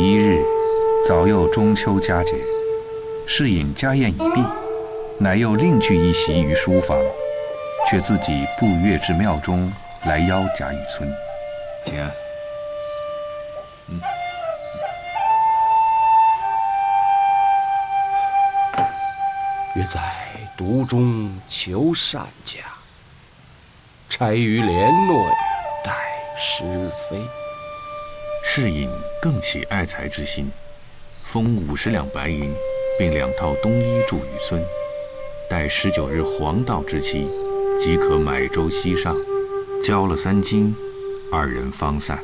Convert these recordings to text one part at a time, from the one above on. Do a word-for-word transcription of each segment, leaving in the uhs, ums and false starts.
一日，早又中秋佳节，士隐家宴已毕，乃又另具一席于书房，却自己步月至庙中来邀贾雨村。 请安。嗯。 约在读中求善价，差于帘内待时飞。 士隐更起爱才之心，封五十两白银，并两套冬衣助雨村。待十九日黄道之期，即可买舟西上。交了三金，二人方散。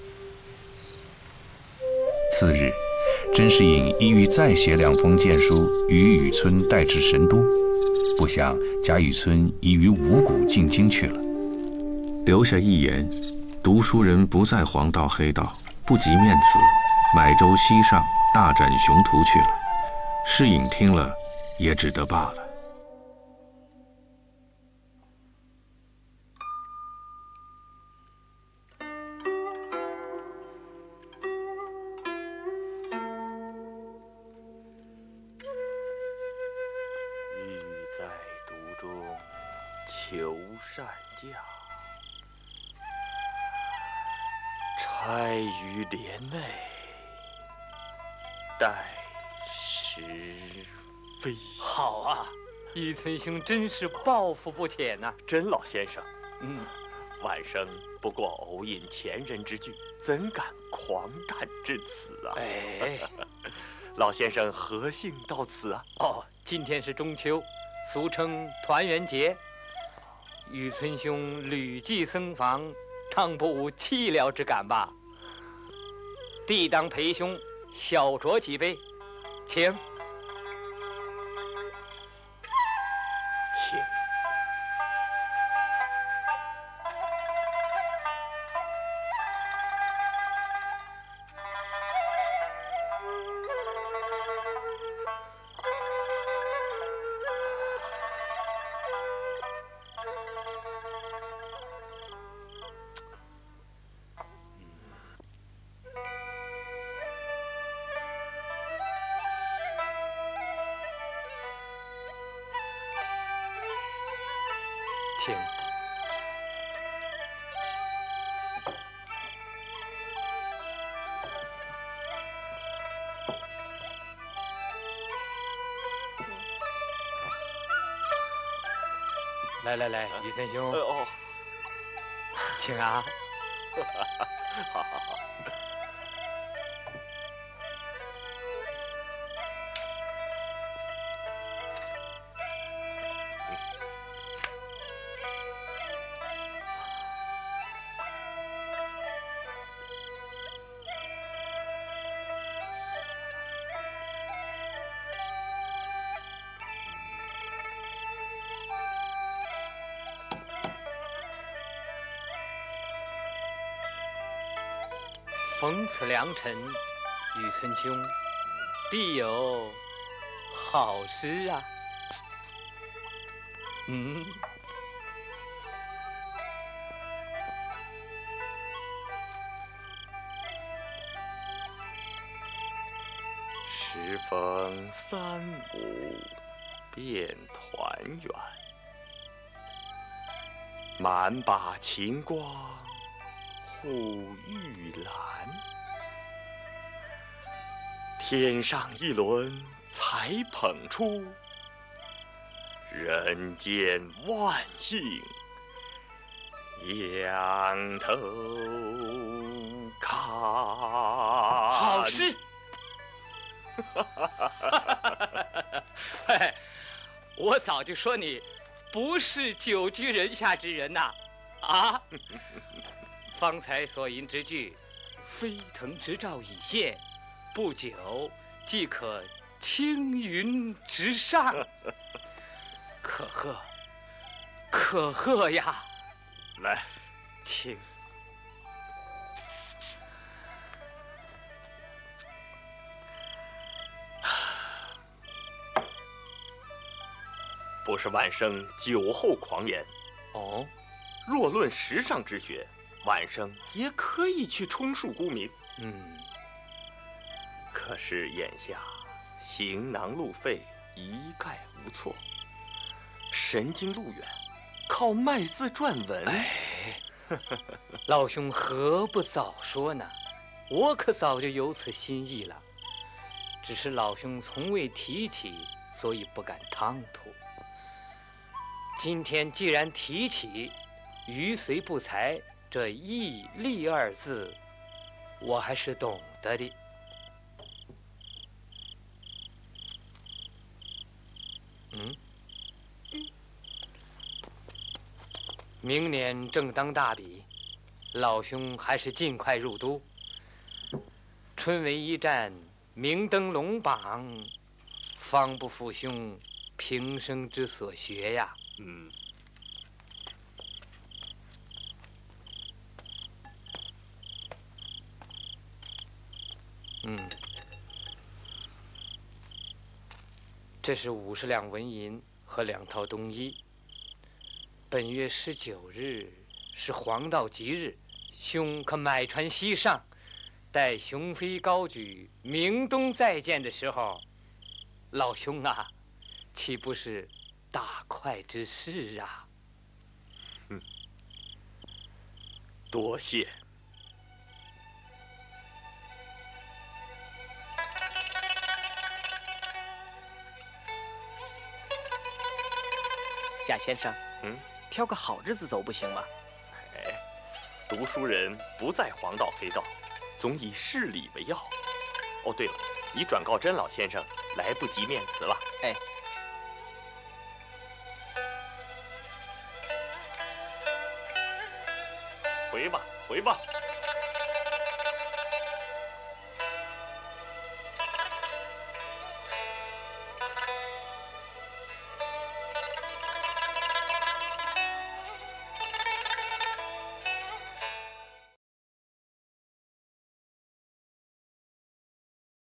次日，甄士隐意欲再写两封荐书与雨村带至神都，不想贾雨村已于五谷进京去了，留下一言：读书人不在黄道黑道，不及面辞，买舟西上，大展雄图去了。士隐听了，也只得罢了。 求善价，差于帘内待时飞。 好啊，雨村兄真是抱负不浅呐、啊！ 甄老先生， 嗯， 晚生不过偶引前人之句，怎敢狂诞至此啊？ 哎， 老先生何幸到此啊？ 哦，今天是中秋，俗称团圆节。雨村兄屡祭僧房，当不无凄凉之感吧？弟当陪兄小酌几杯，请。 请。 请。来来来，雨村兄， 哦， 请啊！ 好好好。 逢此良辰，雨村兄必有好诗啊！嗯， 时逢三五便团圆，满把晴光护玉兰。天上一轮才捧出，人间万幸仰头看。 好诗！嘿，我早就说你不是久居人下之人呐！啊，方才所吟之句，飞腾直照已现，不久即可青云直上，可贺，可贺呀！ 来， 请。 不是晚生酒后狂言。 哦， 若论时尚之学，晚生也可以去充数沽名。 嗯， 可是眼下行囊路费一概无措，神经路远，靠卖字赚文。 哎，老兄何不早说呢？我可早就有此心意了，只是老兄从未提起，所以不敢唐突。今天既然提起“鱼随不才”这义利二字，我还是懂得的。嗯，明年正当大比，老兄还是尽快入都。春闱一战，明登龙榜，方不负兄平生之所学呀。 嗯， 嗯，这是五十两纹银和两套冬衣。本月十九日是黄道吉日，兄可买船西上，待雄飞高举，明东再见的时候，老兄啊，岂不是大快之事啊？ 嗯，多谢。 贾先生， 嗯， 挑个好日子走不行吗？ 哎，读书人不在黄道黑道，总以事理为要。哦，对了，你转告甄老先生，来不及面辞了。 哎， 回吧，回吧。